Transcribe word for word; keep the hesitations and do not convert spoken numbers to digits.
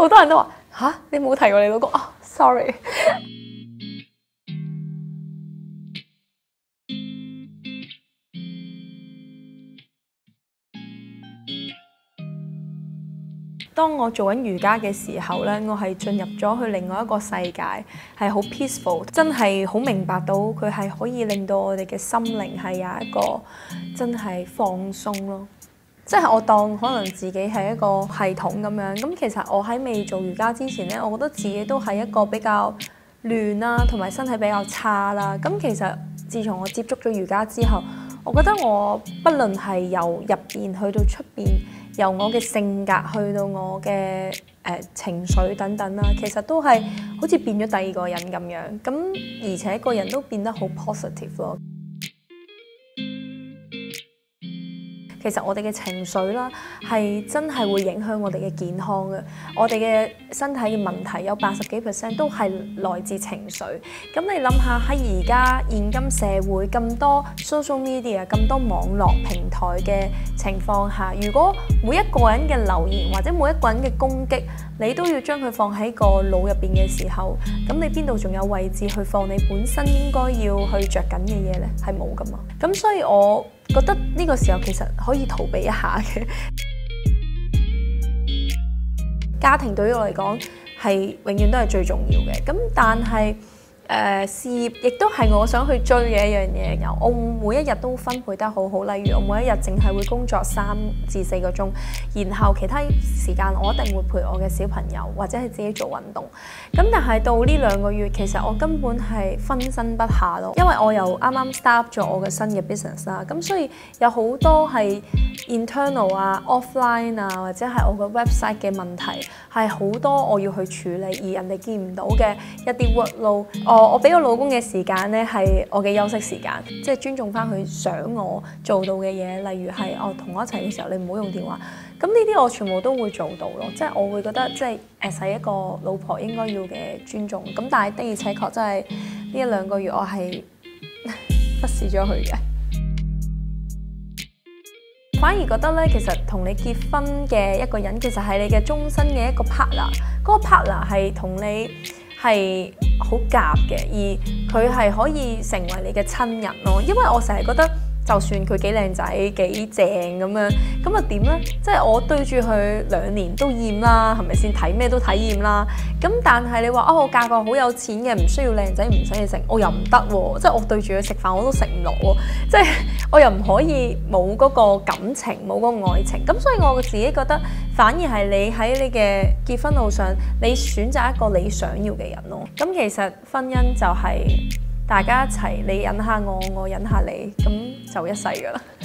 好多人都話吓，你冇提過你老公啊 ，sorry。當我做緊瑜伽嘅時候咧，我係進入咗去另外一個世界，係好 peaceful， 真係好明白到佢係可以令到我哋嘅心靈係有一個真係放鬆咯。即係我當可能自己係一個系統咁樣，咁其實我喺未做瑜伽之前咧，我覺得自己都係一個比較亂啦，同埋身體比較差啦。咁其實自從我接觸咗瑜伽之後，我覺得我不論係由入邊去到出邊，由我嘅性格去到我嘅誒、呃、情緒等等啦，其實都係好似變咗第二個人咁樣。咁而且個人都變得好 positive 咯。其實我哋嘅情緒啦，係真係會影響我哋嘅健康嘅。我哋嘅身體嘅問題有八十幾 percent 都係來自情緒。咁你諗下喺而家現今社會咁多 social media、咁多網絡平台嘅情況下，如果每一個人嘅留言或者每一個人嘅攻擊，你都要將佢放喺個腦入邊嘅時候，咁你邊度仲有位置去放你本身應該要去着緊嘅嘢呢？係冇噶嘛。咁所以我覺得呢個時候其實可以逃避一下嘅。家庭對於我嚟講係永遠都係最重要嘅。咁但係誒、呃、事業亦都係我想去追嘅一樣嘢。我每一日都分配得好好，例如我每一日淨係會工作三至四個鐘，然後其他時間我一定會陪我嘅小朋友或者係自己做運動。咁但係到呢兩個月，其實我根本係分身不下咯，因為我又啱啱 start 咗我嘅新嘅 business 啦，咁所以有好多係 internal 啊、offline 啊，或者係我個 website 嘅問題係好多我要去處理，而人哋見唔到嘅一啲 workload。我我俾我老公嘅時間咧係我嘅休息時間，即係尊重翻佢想我做到嘅嘢，例如係我同我一齊嘅時候，你唔好用電話。咁呢啲我全部都會做到咯，即係我會覺得即係誒係一個老婆應該要嘅尊重。咁但係的而且確真係呢一兩個月我係忽視咗佢嘅，反而覺得咧，其實同你結婚嘅一個人，其實係你嘅終身嘅一個 partner，嗰個 partner 係同你係好夾嘅，而佢係可以成為你嘅親人咯。因為我成日覺得，就算佢幾靚仔幾正咁樣，咁啊點呢？即係我對住佢兩年都厭啦，係咪先？睇咩都睇厭啦。咁但係你話哦，我嫁個好有錢嘅，唔需要靚仔，唔使嘢食，我又唔得喎。即係我對住佢食飯我都食唔落喎。即係我又唔可以冇嗰個感情，冇嗰個愛情。咁所以我自己覺得，反而係你喺你嘅結婚路上，你選擇一個你想要嘅人咯。咁其實婚姻就係大家一齊，你忍下我，我忍下你，咁就一世㗎啦。